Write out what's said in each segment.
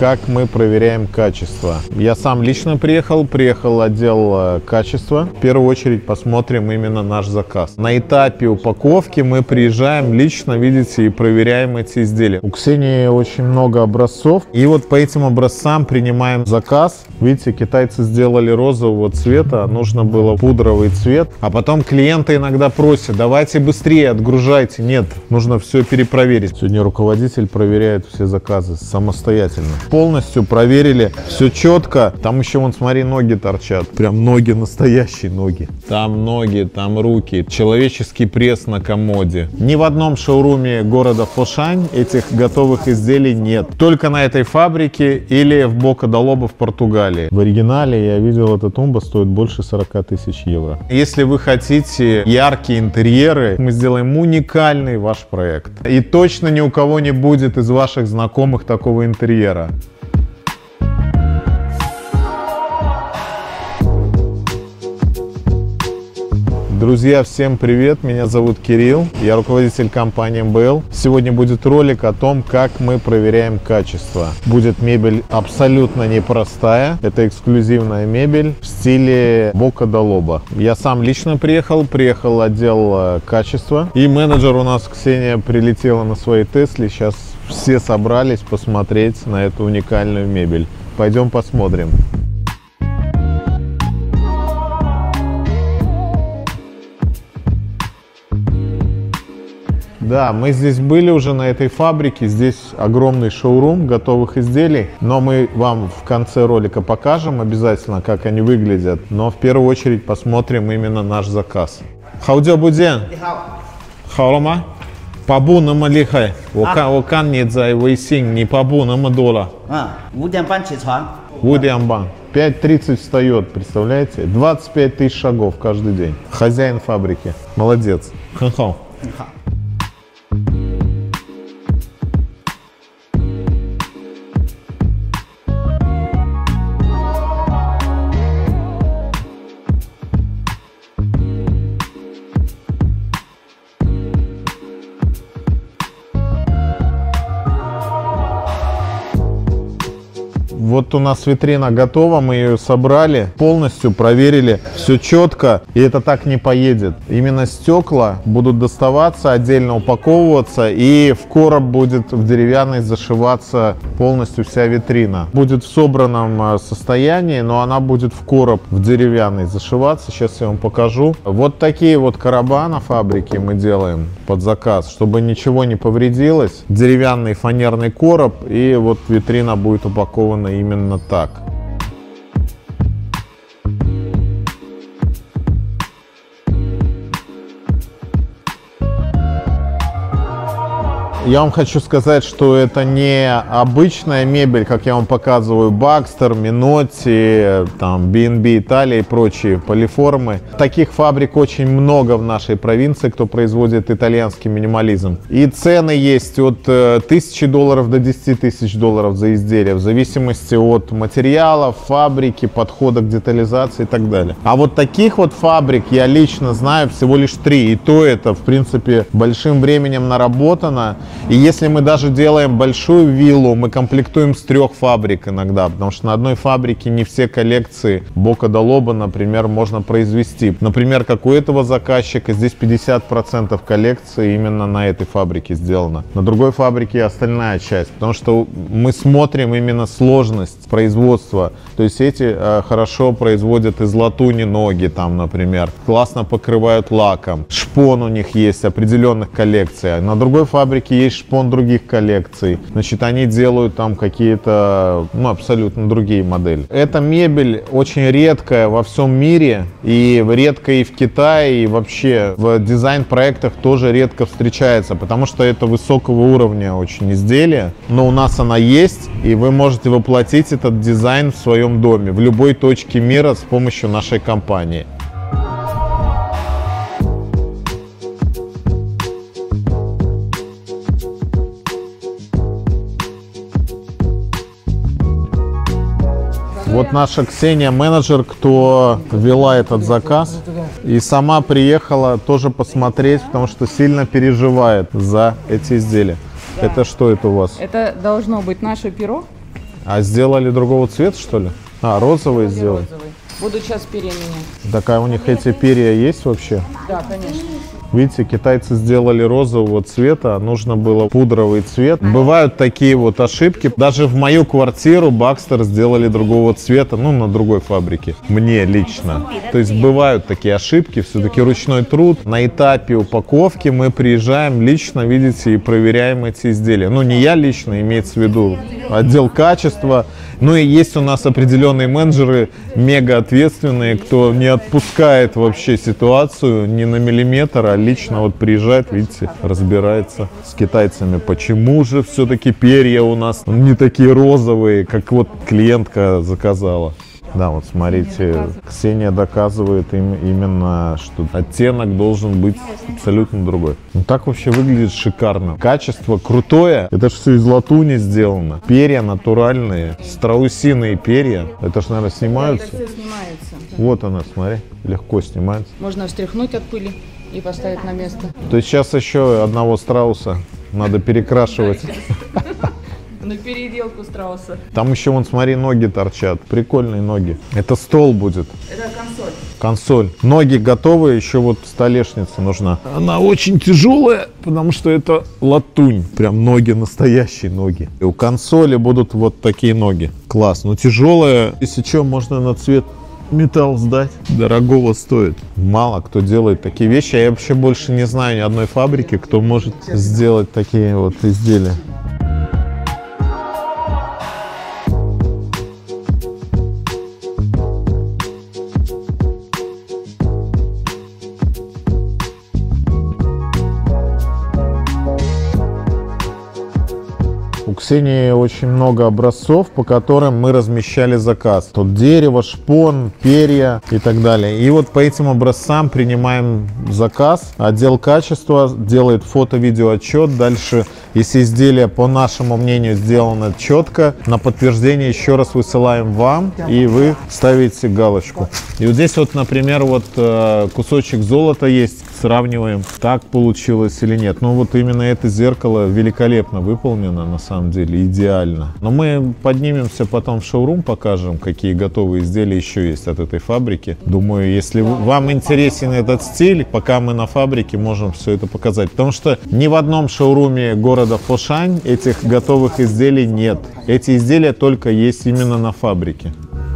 как мы проверяем качество. Я сам лично приехал отдел качества. В первую очередь посмотрим именно наш заказ. На этапе упаковки мы приезжаем лично, видите, и проверяем эти изделия. У Ксении очень много образцов, и вот по этим образцам принимаем заказ. Видите, китайцы сделали розового цвета, нужно было пудровый цвет. А потом клиенты иногда просят: давайте быстрее, отгружайте. Нет, нужно все перепроверить. Сегодня руководитель проверяет все заказы самостоятельно. Полностью проверили, все четко. Там еще, вон, смотри, ноги торчат. Прям ноги, настоящие ноги. Там ноги, там руки. Человеческий пресс на комоде. Ни в одном шоуруме города Фошань этих готовых изделий нет. Только на этой фабрике или в Бока-да-Лоба в Португалии. В оригинале я видел, эта тумба стоит больше 40 тысяч евро. Если вы хотите яркие интерьеры, мы сделаем уникальный ваш проект. И точно ни у кого не будет из ваших знакомых такого интерьера. Друзья, всем привет! Меня зовут Кирилл, я руководитель компании МБЛ. Сегодня будет ролик о том, как мы проверяем качество. Будет мебель абсолютно непростая, это эксклюзивная мебель в стиле Бока-да-Лоба. Я сам лично приехал отдел качества, и менеджер у нас Ксения прилетела на своей Тесле. Сейчас все собрались посмотреть на эту уникальную мебель. Пойдем посмотрим. Да, мы здесь были уже на этой фабрике, здесь огромный шоурум готовых изделий, но мы вам в конце ролика покажем обязательно, как они выглядят, но в первую очередь посмотрим именно наш заказ. Хаудзё Буден. Хаолама. Пабу на малихай. Окан не за вейсинг, не пабу на мадола. Вудиамбан. 5:30 встает, представляете? 25 тысяч шагов каждый день. Хозяин фабрики. Молодец. Хэнхау. Вот у нас витрина готова, мы ее собрали, полностью проверили, все четко, и это так не поедет. Именно стекла будут доставаться, отдельно упаковываться, и в короб будет в деревянный зашиваться полностью вся витрина. Будет в собранном состоянии, но она будет в короб в деревянный зашиваться. Сейчас я вам покажу. Вот такие вот короба на фабрике мы делаем под заказ, чтобы ничего не повредилось. Деревянный фанерный короб, и вот витрина будет упакована именно так. Я вам хочу сказать, что это не обычная мебель, как я вам показываю, Baxter, Minotti, там, B&B Italia и прочие полиформы. Таких фабрик очень много в нашей провинции, кто производит итальянский минимализм. И цены есть от $1000 до $10 тысяч за изделие, в зависимости от материалов, фабрики, подхода к детализации и так далее. А вот таких вот фабрик я лично знаю всего лишь 3. И то это, в принципе, большим временем наработано. И если мы даже делаем большую виллу, мы комплектуем с 3 фабрик иногда, потому что на одной фабрике не все коллекции Бока-да-Лоба, например, можно произвести. Например, как у этого заказчика, здесь 50% коллекции именно на этой фабрике сделано. На другой фабрике остальная часть, потому что мы смотрим именно сложность производства. То есть эти хорошо производят из латуни ноги, там, например, классно покрывают лаком. Шпон у них есть определенных коллекций. На другой фабрике есть шпон других коллекций. Значит, они делают там какие-то, абсолютно другие модели. Эта мебель очень редкая во всем мире, и редко и в Китае, и вообще в дизайн-проектах тоже редко встречается, потому что это высокого уровня очень изделие. Но у нас она есть, и вы можете воплотить этот дизайн в своем доме, в любой точке мира с помощью нашей компании. Вот наша Ксения, менеджер, кто вела этот заказ, и сама приехала тоже посмотреть, потому что сильно переживает за эти изделия. Да. Это что это у вас? Это должно быть наше перо. А сделали другого цвета, что ли? А, розовый сделали. Розовый. Буду сейчас перья менять. Так, а у них эти перья есть вообще? Да, конечно. Видите, китайцы сделали розового цвета, нужно было пудровый цвет. Бывают такие вот ошибки. Даже в мою квартиру Baxter сделали другого цвета, ну, на другой фабрике. Мне лично. То есть бывают такие ошибки, все-таки ручной труд. На этапе упаковки мы приезжаем лично, видите, и проверяем эти изделия. Ну, не я лично, имеется в виду отдел качества. Ну и есть у нас определенные менеджеры, мега ответственные, кто не отпускает вообще ситуацию ни на миллиметр, а лично вот приезжает, видите, разбирается с китайцами. Почему же все-таки перья у нас не такие розовые, как вот клиентка заказала? Да, вот смотрите, Ксения доказывает им именно, что оттенок должен быть абсолютно другой. Ну, так вообще выглядит шикарно. Качество крутое. Это же все из латуни сделано. Перья натуральные, страусиные перья. Это же, наверное, снимаются. Это все снимается. Вот она, смотри, легко снимается. Можно встряхнуть от пыли и поставить на место. То есть сейчас еще одного страуса надо перекрашивать. На переделку страуса. Там еще, вон, смотри, ноги торчат. Прикольные ноги. Это стол будет. Это консоль. Консоль. Ноги готовы, еще вот столешница нужна. Она очень тяжелая, потому что это латунь. Прям ноги, настоящие ноги. И у консоли будут вот такие ноги. Класс. Но тяжелая. Если что, можно на цвет металл сдать. Дорогого стоит. Мало кто делает такие вещи. Я вообще больше не знаю ни одной фабрики, кто может сделать такие вот изделия. У Ксении очень много образцов, по которым мы размещали заказ. Тут дерево, шпон, перья и так далее. И вот по этим образцам принимаем заказ. Отдел качества делает фото-видеоотчет. Дальше, если изделие, по нашему мнению, сделано четко, на подтверждение еще раз высылаем вам, и вы ставите галочку. И вот здесь вот, например, вот кусочек золота есть. Сравниваем, так получилось или нет. Ну вот именно это зеркало великолепно выполнено, на самом деле, идеально. Но мы поднимемся потом в шоурум, покажем, какие готовые изделия еще есть от этой фабрики. Думаю, если вам интересен этот стиль, пока мы на фабрике, можем все это показать. Потому что ни в одном шоуруме города Фошань этих готовых изделий нет. Эти изделия только есть именно на фабрике.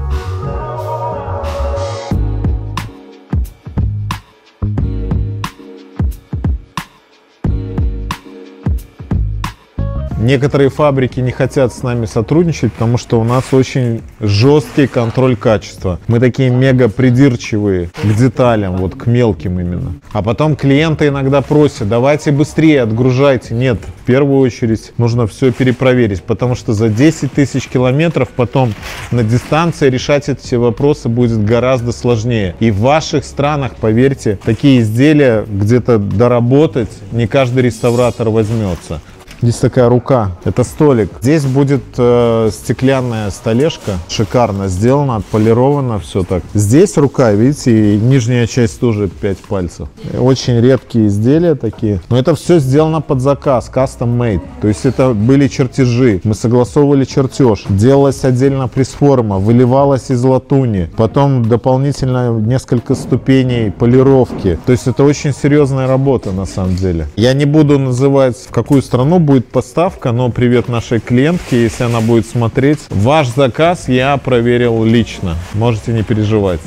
Некоторые фабрики не хотят с нами сотрудничать, потому что у нас очень жесткий контроль качества. Мы такие мега придирчивые к деталям, вот к мелким именно. А потом клиенты иногда просят, давайте быстрее отгружайте. Нет, в первую очередь нужно все перепроверить, потому что за 10 тысяч километров потом на дистанции решать эти вопросы будет гораздо сложнее. И в ваших странах, поверьте, такие изделия где-то доработать не каждый реставратор возьмется. Здесь такая рука, это столик. Здесь будет стеклянная столешка, шикарно сделана, отполировано все так. Здесь рука, видите, и нижняя часть тоже 5 пальцев. Очень редкие изделия такие. Но это все сделано под заказ, custom made. То есть это были чертежи, мы согласовывали чертеж. Делалась отдельно пресс-форма, выливалась из латуни. Потом дополнительно несколько ступеней полировки. То есть это очень серьезная работа на самом деле. Я не буду называть, в какую страну будет поставка, но привет нашей клиентке, если она будет смотреть. Ваш заказ я проверил лично, можете не переживать.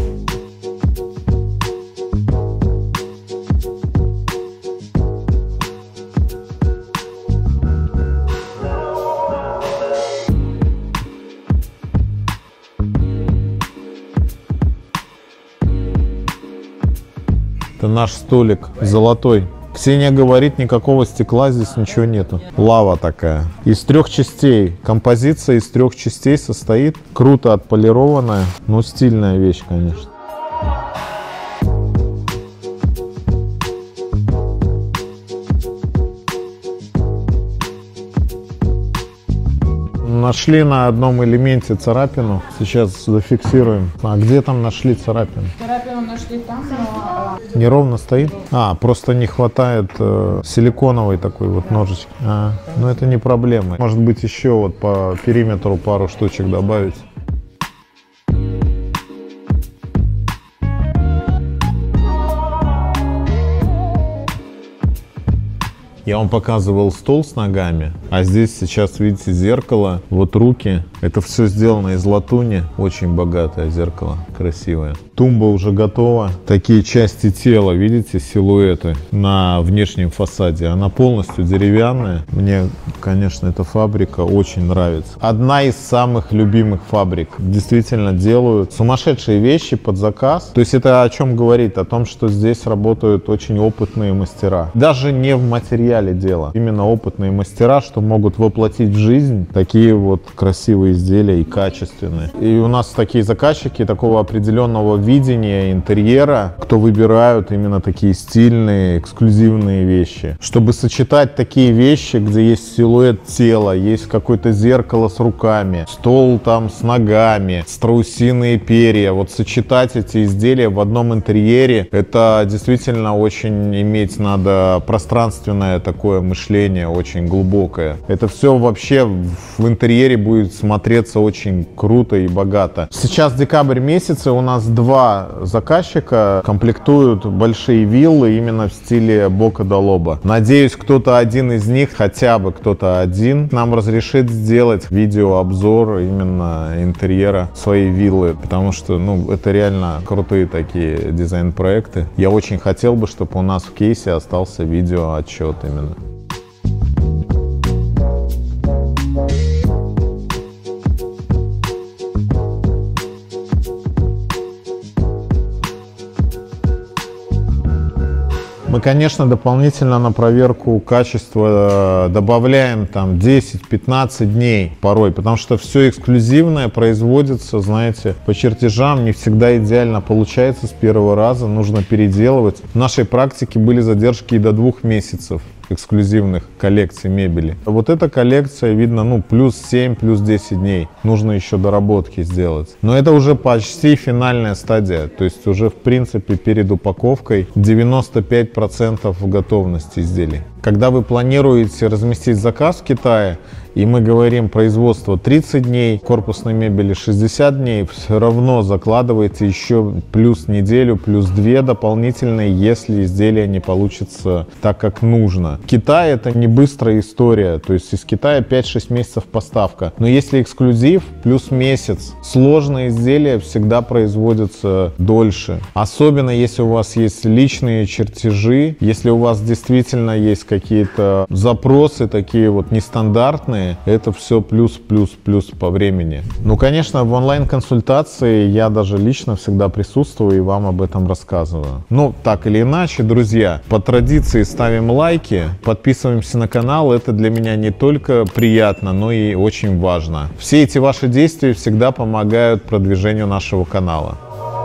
Это наш столик золотой. Ксения говорит, никакого стекла здесь ничего нету. Лава такая. Из 3 частей. Композиция из 3 частей состоит. Круто отполированная. Ну, стильная вещь, конечно. Нашли на одном элементе царапину. Сейчас зафиксируем. А где там нашли царапину? Царапину нашли там, но... Неровно стоит? Просто не хватает силиконовой такой вот ножички. Ну это не проблема. Может быть еще вот по периметру пару штучек добавить. Я вам показывал стол с ногами, а здесь сейчас, видите, зеркало, вот руки. Это все сделано из латуни, очень богатое зеркало, красивое. Тумба уже готова. Такие части тела, видите, силуэты на внешнем фасаде. Она полностью деревянная. Мне, конечно, эта фабрика очень нравится. Одна из самых любимых фабрик. Действительно делают сумасшедшие вещи под заказ. То есть это о чем говорит? О том, что здесь работают очень опытные мастера. Даже не в материале дело. Именно опытные мастера, что могут воплотить в жизнь такие вот красивые изделия и качественные. И у нас такие заказчики такого определенного видения интерьера, кто выбирают именно такие стильные, эксклюзивные вещи. Чтобы сочетать такие вещи, где есть силуэт тела, есть какое-то зеркало с руками, стол там с ногами, страусиные перья. Вот сочетать эти изделия в одном интерьере, это действительно очень иметь надо пространственное такое мышление, очень глубокое. Это все вообще в интерьере будет смотреться очень круто и богато. Сейчас декабрь месяц, и у нас два заказчика комплектуют большие виллы именно в стиле бока до лоба. Надеюсь, кто-то один из них, хотя бы кто-то один, нам разрешит сделать видеообзор именно интерьера своей виллы, потому что, это реально крутые такие дизайн-проекты. Я очень хотел бы, чтобы у нас в кейсе остался видеоотчет именно. Мы, конечно, дополнительно на проверку качества добавляем там 10-15 дней порой, потому что все эксклюзивное производится, знаете, по чертежам, не всегда идеально получается с первого раза, нужно переделывать. В нашей практике были задержки и до 2 месяцев эксклюзивных коллекций мебели. Вот эта коллекция, видно, плюс 7, плюс 10 дней. Нужно еще доработки сделать. Но это уже почти финальная стадия. То есть уже, в принципе, перед упаковкой 95% готовности изделий. Когда вы планируете разместить заказ в Китае, и мы говорим производство 30 дней, корпусной мебели 60 дней, все равно закладываете еще плюс неделю, плюс 2 дополнительные, если изделие не получится так, как нужно. Китай — это не быстрая история, то есть из Китая 5-6 месяцев поставка. Но если эксклюзив, плюс месяц. Сложные изделия всегда производятся дольше. Особенно если у вас есть личные чертежи, если у вас действительно есть какие-то запросы такие вот нестандартные, это все плюс по времени. Конечно, в онлайн-консультации я даже лично всегда присутствую и вам об этом рассказываю. Так или иначе, друзья, по традиции ставим лайки, подписываемся на канал. Это для меня не только приятно, но и очень важно. Все эти ваши действия всегда помогают продвижению нашего канала.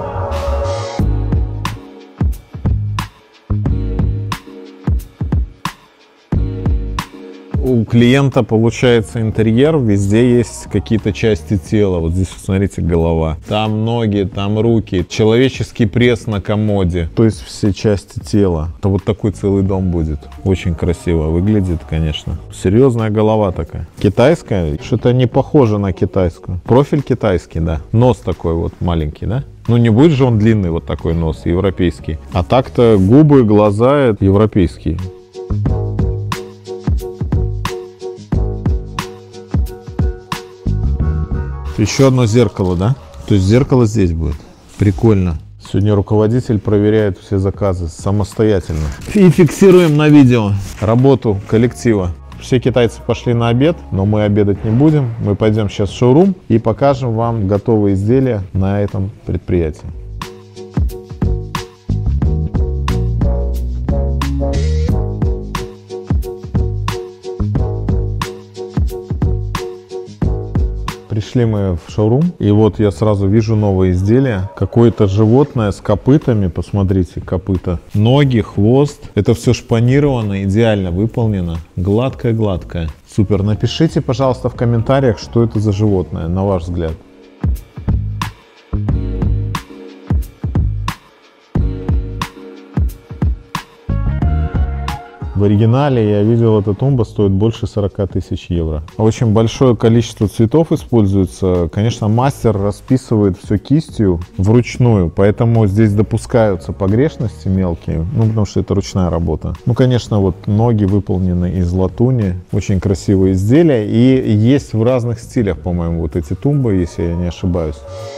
У клиента получается интерьер, везде есть какие-то части тела. Вот здесь, смотрите, голова. Там ноги, там руки, человеческий пресс на комоде. То есть все части тела. Это вот такой целый дом будет. Очень красиво выглядит, конечно. Серьезная голова такая. Китайская? Что-то не похоже на китайскую. Профиль китайский, да. Нос такой вот маленький, да? Не будет же он длинный, вот такой нос, европейский. А так-то губы, глаза — это европейские. Еще одно зеркало, да? То есть зеркало здесь будет. Прикольно. Сегодня руководитель проверяет все заказы самостоятельно. И фиксируем на видео работу коллектива. Все китайцы пошли на обед, но мы обедать не будем. Мы пойдем сейчас в шоурум и покажем вам готовые изделия на этом предприятии. Пришли мы в шоурум, и вот я сразу вижу новое изделие. Какое-то животное с копытами, посмотрите, копыта. Ноги, хвост. Это все шпанировано, идеально выполнено. Гладкое-гладкое. Супер. Напишите, пожалуйста, в комментариях, что это за животное, на ваш взгляд. В оригинале я видел, эта тумба стоит больше 40 тысяч евро. Очень большое количество цветов используется. Конечно, мастер расписывает все кистью вручную, поэтому здесь допускаются погрешности мелкие, потому что это ручная работа. Конечно, вот ноги выполнены из латуни. Очень красивое изделие. И есть в разных стилях, по-моему, вот эти тумбы, если я не ошибаюсь.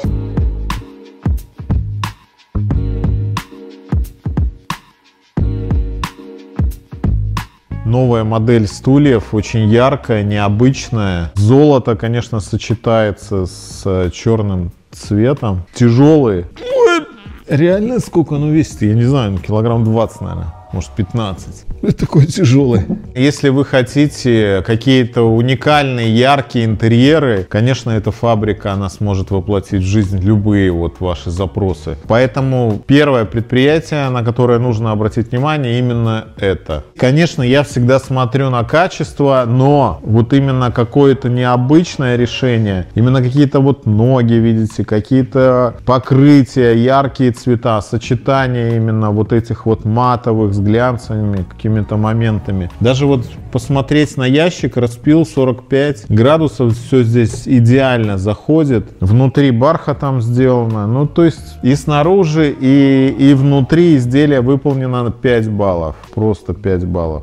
Новая модель стульев, очень яркая, необычная. Золото, конечно, сочетается с черным цветом. Тяжелые. Реально сколько оно весит? Я не знаю, килограмм 20, наверное. Может, 15. Это такой тяжелый. Если вы хотите какие-то уникальные, яркие интерьеры, конечно, эта фабрика, она сможет воплотить в жизнь любые вот ваши запросы. Поэтому первое предприятие, на которое нужно обратить внимание, именно это. Конечно, я всегда смотрю на качество, но вот именно какое-то необычное решение, именно какие-то вот ноги, видите, какие-то покрытия, яркие цвета, сочетание именно вот этих вот матовых с глянцевыми какими-то моментами. Даже вот посмотреть на ящик, распил 45 градусов, все здесь идеально заходит. Внутри бархатом сделано. То есть и снаружи, и внутри изделие выполнено на 5 баллов. Просто 5 баллов.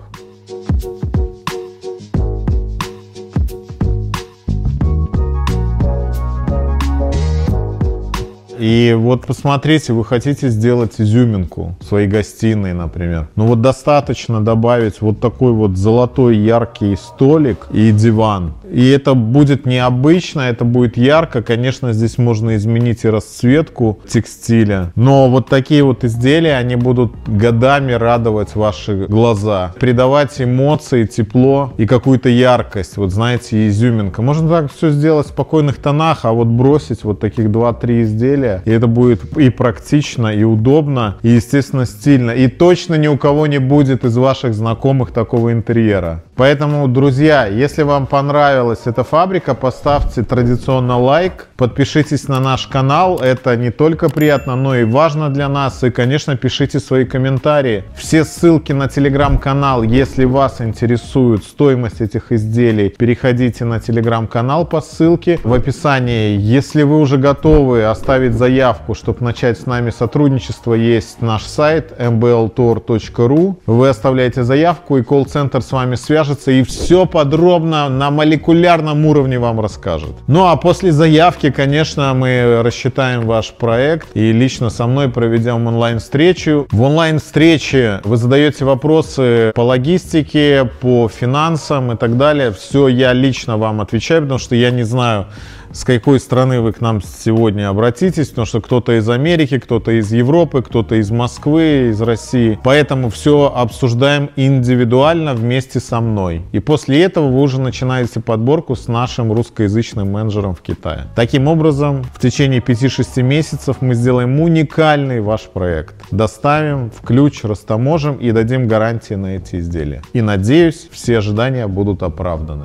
И вот посмотрите, вы хотите сделать изюминку в своей гостиной, например. Вот достаточно добавить вот такой вот золотой яркий столик и диван. И это будет необычно, это будет ярко. Конечно, здесь можно изменить и расцветку текстиля. Но вот такие вот изделия, они будут годами радовать ваши глаза. Придавать эмоции, тепло и какую-то яркость. Вот знаете, изюминка. Можно так все сделать в спокойных тонах, а вот бросить вот таких 2-3 изделия. И это будет и практично, и удобно, и, естественно, стильно. И точно ни у кого не будет из ваших знакомых такого интерьера. Поэтому, друзья, если вам понравилась эта фабрика, поставьте традиционно лайк, подпишитесь на наш канал. Это не только приятно, но и важно для нас. И, конечно, пишите свои комментарии. Все ссылки на телеграм-канал, если вас интересует стоимость этих изделий, переходите на телеграм-канал по ссылке в описании. Если вы уже готовы оставить заявку, чтобы начать с нами сотрудничество, есть наш сайт mbltor.ru. Вы оставляете заявку, и колл-центр с вами свяжется и все подробно на молекулярном уровне вам расскажет. А после заявки, конечно, мы рассчитаем ваш проект и лично со мной проведем онлайн-встречу. В онлайн-встрече вы задаете вопросы по логистике, по финансам и так далее. Все я лично вам отвечаю, потому что я не знаю, с какой страны вы к нам сегодня обратитесь, потому что кто-то из Америки, кто-то из Европы, кто-то из Москвы, из России. Поэтому все обсуждаем индивидуально вместе со мной. И после этого вы уже начинаете подборку с нашим русскоязычным менеджером в Китае. Таким образом, в течение 5-6 месяцев мы сделаем уникальный ваш проект. Доставим, в ключ, растаможим и дадим гарантии на эти изделия. И надеюсь, все ожидания будут оправданы.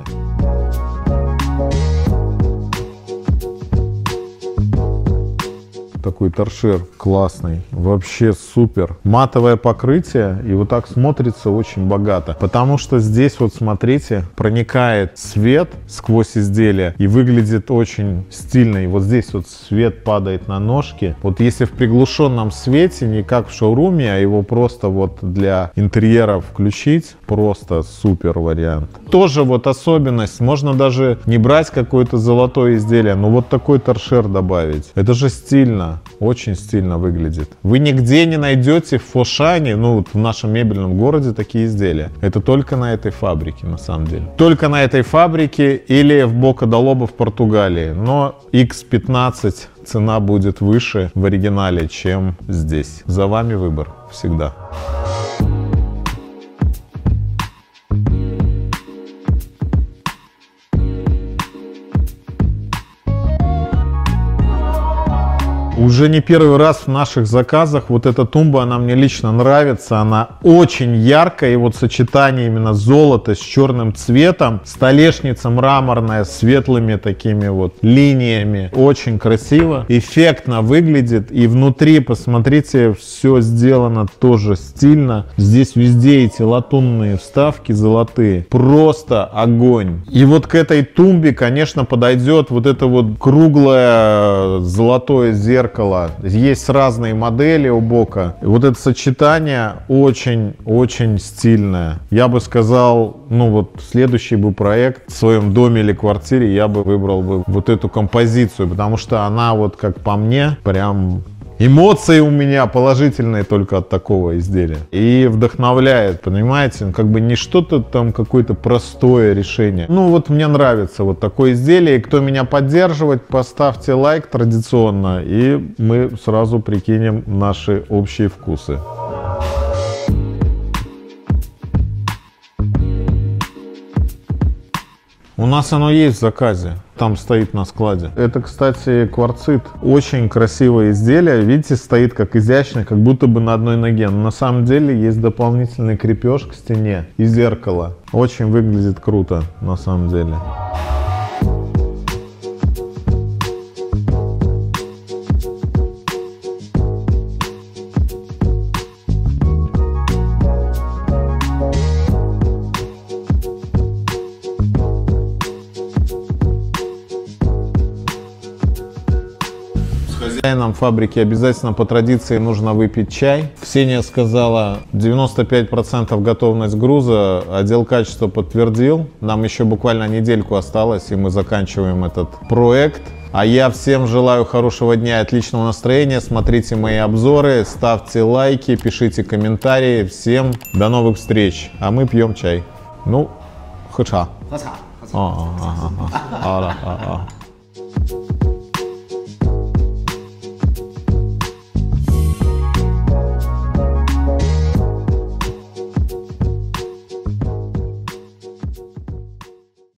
Такой торшер классный, вообще супер. Матовое покрытие, и вот так смотрится очень богато, потому что здесь вот смотрите, проникает свет сквозь изделие и выглядит очень стильно. И вот здесь вот свет падает на ножки. Вот если в приглушенном свете, не как в шоуруме, а его просто вот для интерьеров включить, просто супер вариант. Тоже вот особенность, можно даже не брать какое-то золотое изделие, но вот такой торшер добавить. Это же стильно. Очень стильно выглядит. Вы нигде не найдете в Фошане, в нашем мебельном городе, такие изделия. Это только на этой фабрике, на самом деле. Только на этой фабрике или в Бока-да-Лоба в Португалии. Но X15 цена будет выше в оригинале, чем здесь. За вами выбор всегда. Уже не первый раз в наших заказах вот эта тумба, она мне лично нравится. Она очень яркая, и вот сочетание именно золота с черным цветом. Столешница мраморная с светлыми такими вот линиями. Очень красиво, эффектно выглядит. И внутри, посмотрите, все сделано тоже стильно. Здесь везде эти латунные вставки золотые. Просто огонь. И вот к этой тумбе, конечно, подойдет вот это вот круглое золотое зеркало. Есть разные модели у бока. И вот это сочетание очень-очень стильное. Я бы сказал, ну вот следующий бы проект в своем доме или квартире я бы выбрал бы вот эту композицию, потому что она вот как по мне прям... Эмоции у меня положительные только от такого изделия. И вдохновляет, понимаете? Как бы не что-то там, какое-то простое решение. Ну вот мне нравится вот такое изделие. И кто меня поддерживает, поставьте лайк традиционно. И мы сразу прикинем наши общие вкусы. У нас оно есть в заказе, там стоит на складе. Это, кстати, кварцит. Очень красивое изделие. Видите, стоит как изящно, как будто бы на одной ноге. Но на самом деле есть дополнительный крепеж к стене и зеркало. Очень выглядит круто, на самом деле. Хозяинам фабрики обязательно по традиции нужно выпить чай. Ксения сказала 95% готовность груза, отдел качества подтвердил. Нам еще буквально недельку осталось, и мы заканчиваем этот проект. А я всем желаю хорошего дня и отличного настроения. Смотрите мои обзоры, ставьте лайки, пишите комментарии. Всем до новых встреч. А мы пьем чай. Ну, хэча.